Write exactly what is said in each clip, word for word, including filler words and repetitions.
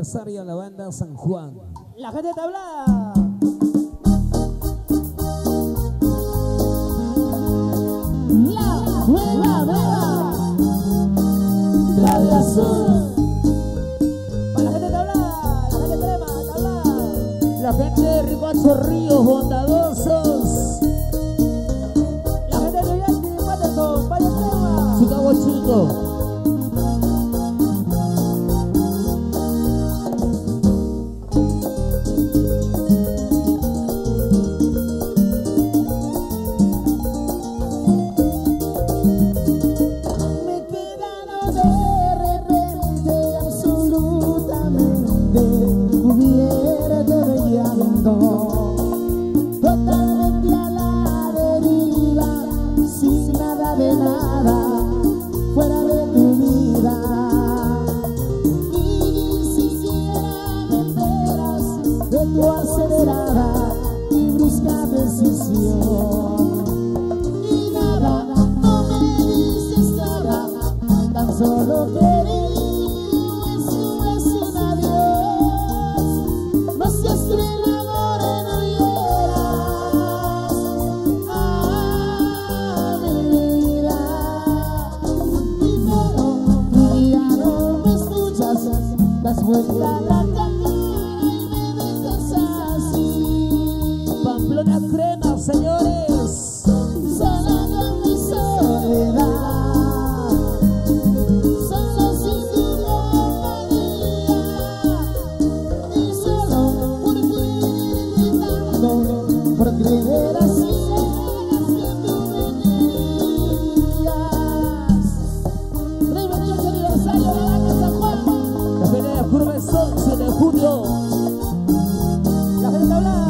aniversario a la banda San Juan. La gente te habla. La nueva, nueva. La de azul. Para la gente te habla. La gente crema, te habla. La gente de Rimacho Ríos, bondadosos. La gente de Vivian, Patterson, Valle Crema. Chicago Chico. Totalmente a la deriva, sin nada de nada, fuera de tu vida. Y si siquiera me enteras de tu acelerada y brusca decisión. Y nada, no me dices nada, tan solo quería. Vuelta la cara y me dejas así. Pamplona Crema, señores. Sola con mi soledad, solo sin tu compañía. Y solo por ti gritando, por creer así las que tú me querías. veintiocho aniversario de la banda San Juan. La pelea de Curva es once de junio. La gente te habla.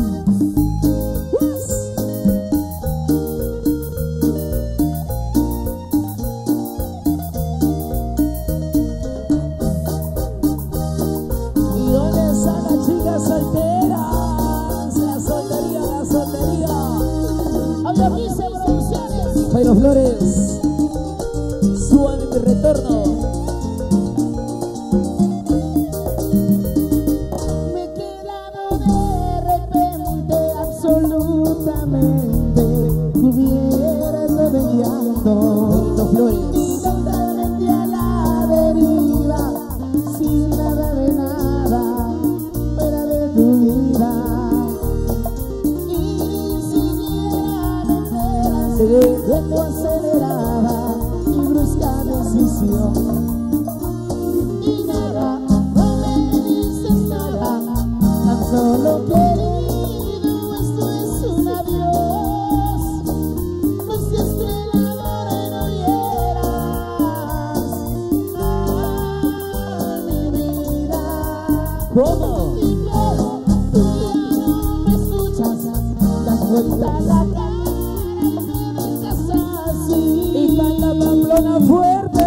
¿Y dónde están las chicas solteras? La soltería, la soltería. Habla quince producciones. Jairo Flores, suave mi retorno. Absolutamente cubierto de llanto, Flores, totalmente a la deriva, sin nada de nada, fuera de tu vida. Y si ya me enteras de tu acelerada y brusca decisión. Y nada, no me dices nada, tan solo quería. ¿cómo? Y claro, tú ya no me escuchas, das vuelta la cara y me dejas así. Y canta Pamplona fuerte.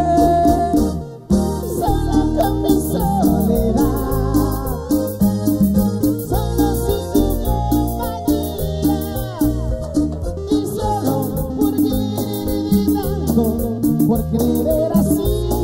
Sola con mi soledad, solo sin tu compañía. Y solo por querer tanto, por creer así.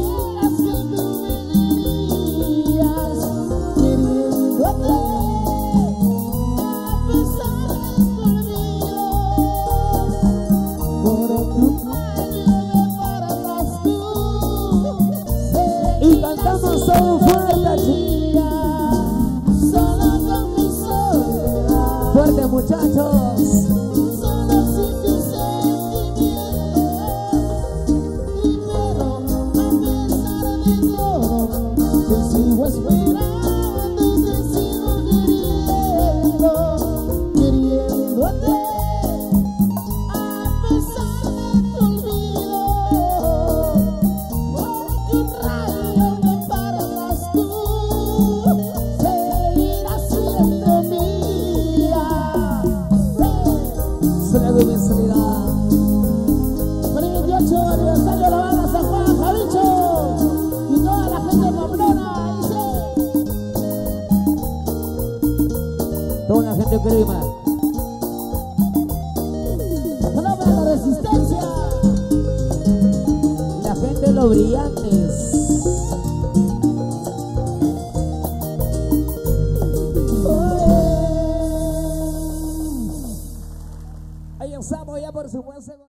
Y cantamos todo fuerte, chica. Solo con mi soledad, Fuerte, muchachos. solo sin tu sentimiento. Y pero a pesar de todo, te sigo esperando y te sigo queriendo, queriéndote. A pesar de tu olvido, porque un rayo me pararás tú, seguirás siendo mía. Suena de mi soledad. Por el veintiocho aniversario de la banda San Juan, Javicho y toda la gente de Pamplona, dice. Toda la gente crema. Solo para la resistencia. La gente de los brillantes. por supuesto.